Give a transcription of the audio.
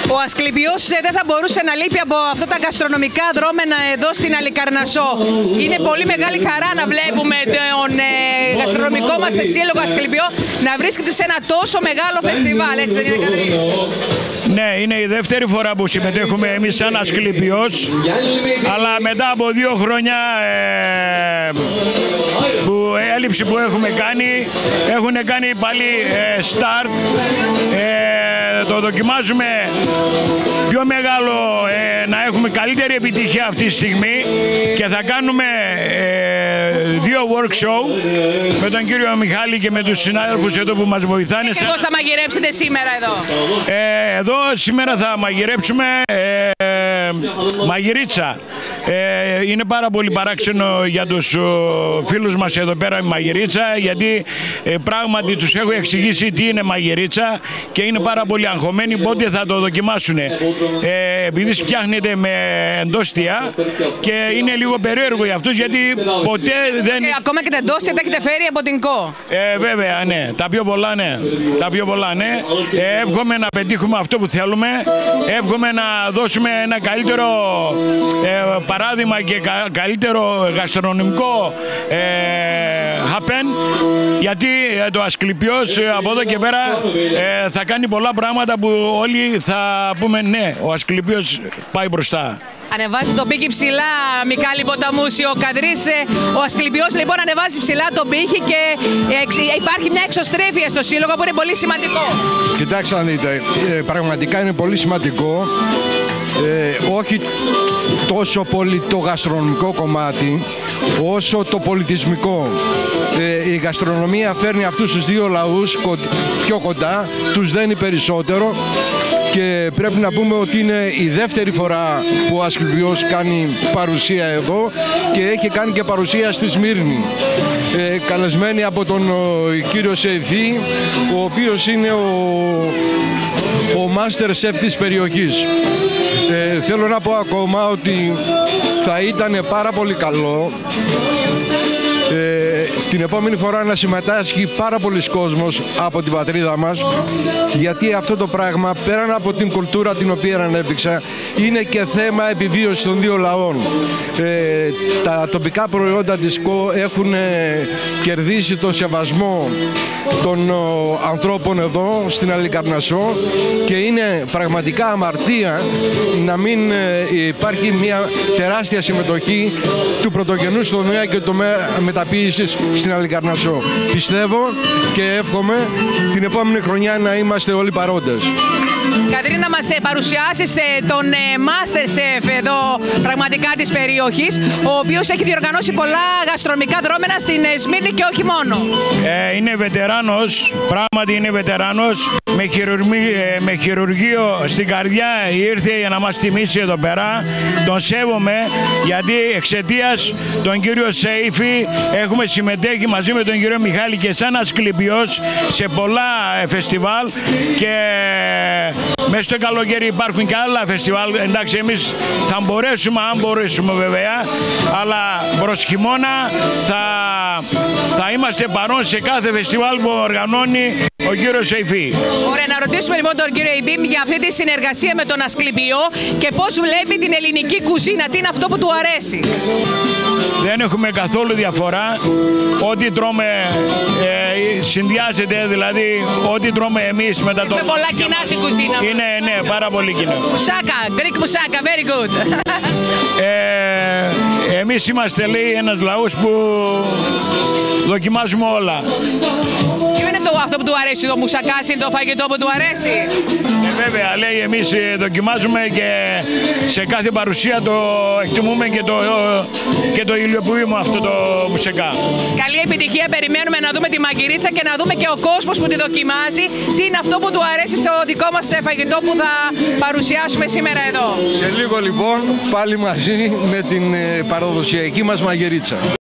Ο Ασκληπιός δεν θα μπορούσε να λείπει από αυτά τα γαστρονομικά δρόμενα εδώ στην Αλικαρνασσό. Είναι πολύ μεγάλη χαρά να βλέπουμε τον γαστρονομικό μας σύλλογο Ασκληπιό να βρίσκεται σε ένα τόσο μεγάλο φεστιβάλ, έτσι δεν είναι, Κατερίνα? Ναι, είναι η δεύτερη φορά που συμμετέχουμε εμείς σαν Ασκληπιός, αλλά μετά από 2 χρόνια έλλειψη που έχουμε κάνει, έχουν κάνει πάλι start. Το δοκιμάζουμε πιο μεγάλο, να έχουμε καλύτερη επιτυχία αυτή τη στιγμή και θα κάνουμε 2 workshop με τον κύριο Μιχάλη και με τους συνάδελφους εδώ που μας βοηθάνε. Και πώς θα μαγειρέψετε σήμερα εδώ? Εδώ σήμερα θα μαγειρέψουμε μαγειρίτσα. Είναι πάρα πολύ παράξενο για τους φίλους μας εδώ πέρα η μαγειρίτσα, γιατί πράγματι τους έχω εξηγήσει τι είναι μαγειρίτσα και είναι πάρα πολύ αγχωμένοι πότε θα το δοκιμάσουν. Επειδή φτιάχνεται με εντόστια και είναι λίγο περίεργο για αυτούς, γιατί ποτέ δεν... Ακόμα και τα εντόστια τα έχετε φέρει από την ΚΟ? Βέβαια, ναι. Τα πιο πολλά, ναι. Τα πιο πολλά, ναι. Εύχομαι να πετύχουμε αυτό που θέλουμε. Εύχομαι να δώσουμε ένα καλύτερο παράδειγμα και καλύτερο γαστρονομικό happen, γιατί το Ασκληπιός από εδώ και πέρα θα κάνει πολλά πράγματα που όλοι θα πούμε ναι, ο Ασκληπιός πάει μπροστά. Ανεβάζει τον πύχη ψηλά, Μιχάλη Ποταμούση, ο Καδρής. Ο Ασκληπιός λοιπόν ανεβάζει ψηλά τον πύχη και υπάρχει μια εξωστρέφεια στο σύλλογο που είναι πολύ σημαντικό. Κοιτάξτε να δείτε, πραγματικά είναι πολύ σημαντικό. Όχι τόσο πολύ το γαστρονομικό κομμάτι, όσο το πολιτισμικό. Η γαστρονομία φέρνει αυτούς τους 2 λαούς πιο κοντά, τους δένει περισσότερο. Και πρέπει να πούμε ότι είναι η δεύτερη φορά που ο Ασκληπιός κάνει παρουσία εδώ και έχει κάνει και παρουσία στη Σμύρνη. Καλεσμένοι από τον κύριο Σεϊφή, ο οποίος είναι ο master chef της περιοχής. Θέλω να πω ακόμα ότι θα ήταν πάρα πολύ καλό την επόμενη φορά να συμμετάσχει πάρα πολλοί κόσμος από την πατρίδα μας, γιατί αυτό το πράγμα, πέραν από την κουλτούρα την οποία ανέπτυξα, είναι και θέμα επιβίωσης των 2 λαών. Τα τοπικά προϊόντα της ΚΟ έχουν κερδίσει τον σεβασμό των ανθρώπων εδώ στην Αλικαρνασσό και είναι πραγματικά αμαρτία να μην υπάρχει μια τεράστια συμμετοχή του πρωτογενούς τομέα και του μεταποίησης στην Αλικαρνασσό. Πιστεύω και εύχομαι την επόμενη χρονιά να είμαστε όλοι παρόντες. Κατερίνα, να μας παρουσιάσεις τον Master Chef εδώ πραγματικά της περιοχής, ο οποίος έχει διοργανώσει πολλά γαστρονομικά δρόμενα στην Σμύρνη και όχι μόνο. Είναι βετεράνος, πράγματι είναι βετεράνος, με χειρουργείο στην καρδιά ήρθε για να μας τιμήσει εδώ πέρα. Τον σέβομαι, γιατί εξαιτίας τον κύριο Σεϊφή έχουμε συμμετέχει μαζί με τον κύριο Μιχάλη και σαν Ασκληπιός σε πολλά φεστιβάλ, και μέσα στο καλοκαίρι υπάρχουν και άλλα φεστιβάλ. Εντάξει, εμείς θα μπορέσουμε, αν μπορέσουμε βέβαια, αλλά προς χειμώνα θα είμαστε παρόν σε κάθε φεστιβάλ που οργανώνει ο κύριος Σεϊφή. Ωραία, να ρωτήσουμε λοιπόν τον κύριο Ιμπίμ για αυτή τη συνεργασία με τον Ασκληπιό και πώς βλέπει την ελληνική κουζίνα, τι είναι αυτό που του αρέσει. Δεν έχουμε καθόλου διαφορά. Ό,τι τρώμε συνδυάζεται, δηλαδή ό,τι τρώμε εμείς με τα τοπικά. Έχουμε πολλά κοινά στην κουζίνα. Είναι, ναι, πάρα πολύ κοινό. Μουσάκα, Greek μουσάκα, very good. Εμείς είμαστε, λέει, ένας λαός που δοκιμάζουμε όλα. Ποιο είναι αυτό που του αρέσει, το μουσακάς, είναι το φαγητό που του αρέσει? Βέβαια, λέει, εμείς δοκιμάζουμε και σε κάθε παρουσία το εκτιμούμε και το υλοποιούμε αυτό το μουσακά. Καλή επιτυχία, περιμένουμε να δούμε τη μαγειρίτσα και να δούμε και ο κόσμος που τη δοκιμάζει τι είναι αυτό που του αρέσει στο δικό μας φαγητό που θα παρουσιάσουμε σήμερα εδώ. Σε λίγο λοιπόν πάλι μαζί με την παραδοσιακή μας μαγειρίτσα.